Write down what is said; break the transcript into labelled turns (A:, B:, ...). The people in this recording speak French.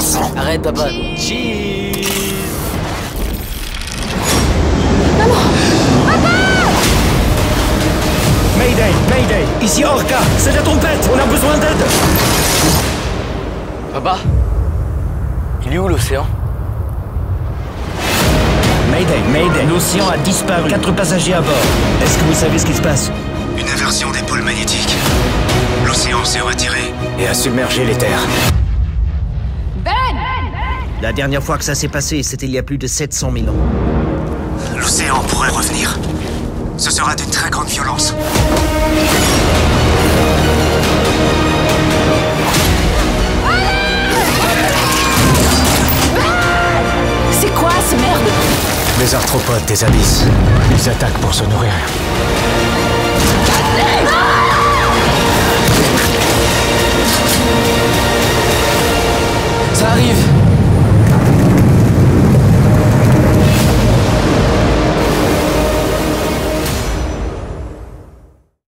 A: sang.
B: Arrête, papa. Cheese.
C: Mayday, Mayday, ici Orca, c'est la tempête, on a besoin d'aide.
B: Papa, il est où l'océan?
C: Mayday, Mayday, l'océan a disparu. 4 passagers à bord. Est-ce que vous savez ce qui se passe?
A: Une inversion des pôles magnétiques. L'océan s'est retiré
C: Et a submergé les terres.
D: Ben!
C: La dernière fois que ça s'est passé, c'était il y a plus de 700 000 ans.
A: L'océan pourrait revenir. Ce sera d'une très grande violence.
D: C'est quoi ce merde?
C: Les arthropodes des abysses. Ils attaquent pour se nourrir.